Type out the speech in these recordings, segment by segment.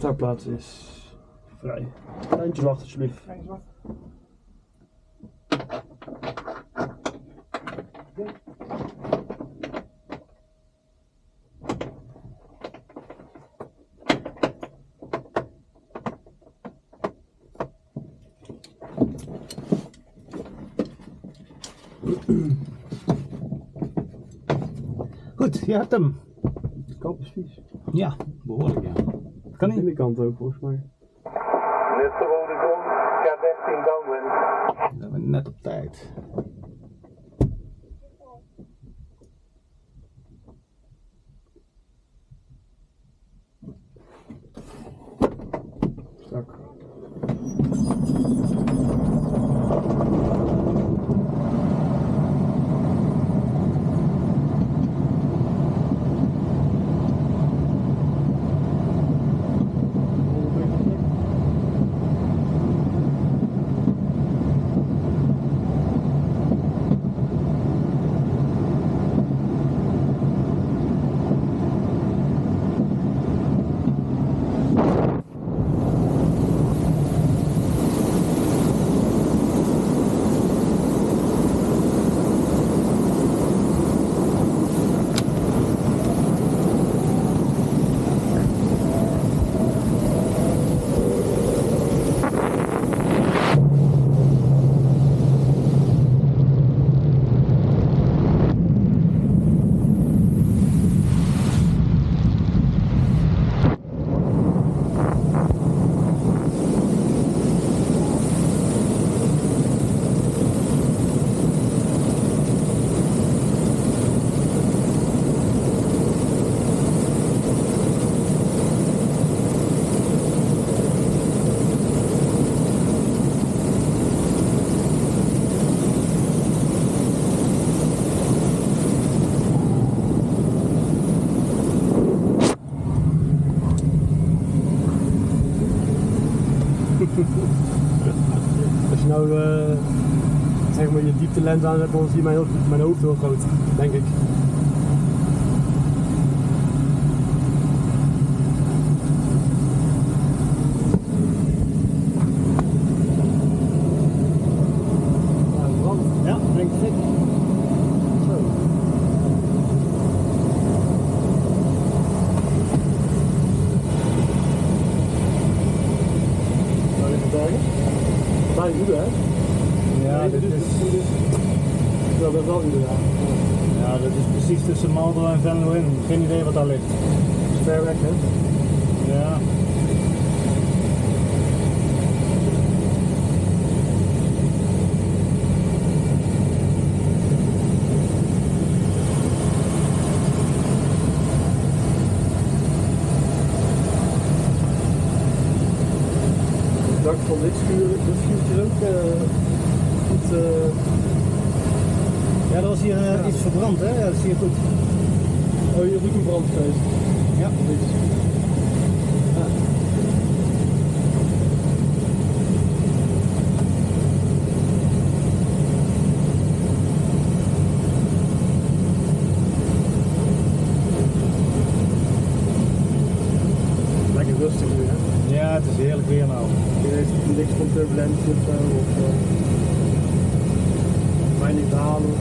startplaats is vrij. Eindje wachten alsjeblieft. Goed, je hebt hem. De kant is vies. Ja, behoorlijk ja. Kan De niet. binnenkant ook volgens mij. Mr. Rodison, K13 downwind. Dat hebben we net op tijd. Strak. Als je nou zeg maar je dieptelens aanzet, dan zie je mijn hoofd heel groot, denk ik. Ja, denk ik. Zo. Nou, even bergen. Daar is Ude, hè? Ja, dit is, Ja, dat is wel Ude, ja. ja, dat is precies tussen Malden en Venlo in. Geen idee wat daar ligt. Dat is ver weg, hè? Ja. Het dak van dit vuurtje is ook goed. Ja, er was hier iets verbrand, hè? Ja, dat zie je goed. Oh, hier is ook een brand geweest. Ja. Of iets. Ja. Lekker rustig nu, hè? Ja, het is heerlijk weer nou. Je heeft niks van turbulentie of zo, of weinig dalen.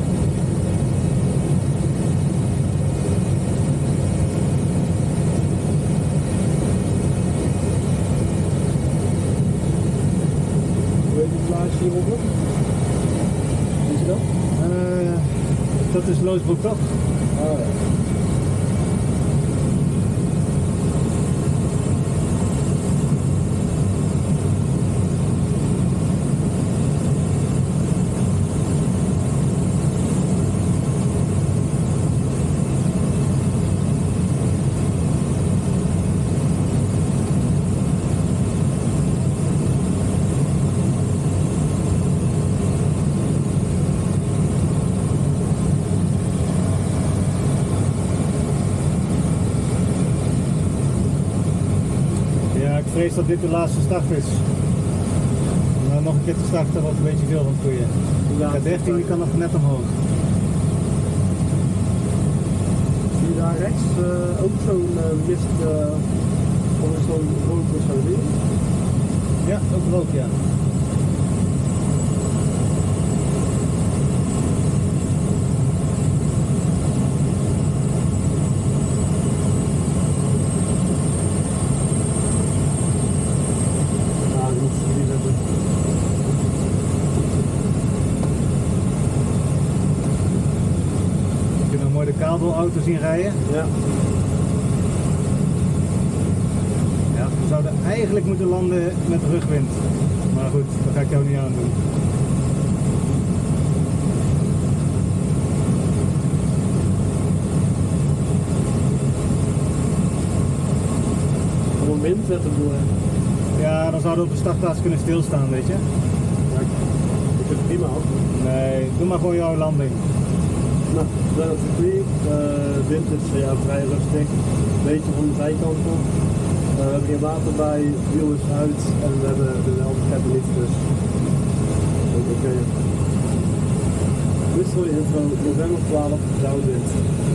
Hoe heet die plaats hieronder? Zie je dat? Dat is Loosbroek toch? Ah ja. Ik vrees dat dit de laatste start is. Maar nog een keer te starten wordt een beetje veel van het goeie. Ja, De 13 die kan nog net omhoog. Zie je daar rechts ook zo'n mist Of is zo'n rook met zo'n ding? Ja, ook rook, ja. Ja, die moet je niet hebben. Je kunt dan mooi de kabelauto zien rijden. Ja. Ja, we zouden eigenlijk moeten landen met rugwind. Maar goed, dat ga ik jou niet aandoen. Gewoon wind zetten door. Ja, dan zouden we op de startplaats kunnen stilstaan, weet je. Ja, ik vind het prima af. Nee, doe maar gewoon jouw landing. Nou, we zijn op het circuit. Wind is ja, vrij rustig. Een beetje van de zijkant op. We hebben geen water bij, het wiel is uit en we hebben de helderheid niet, dus oké. Dit is voor de intro, november 12, zoutwind.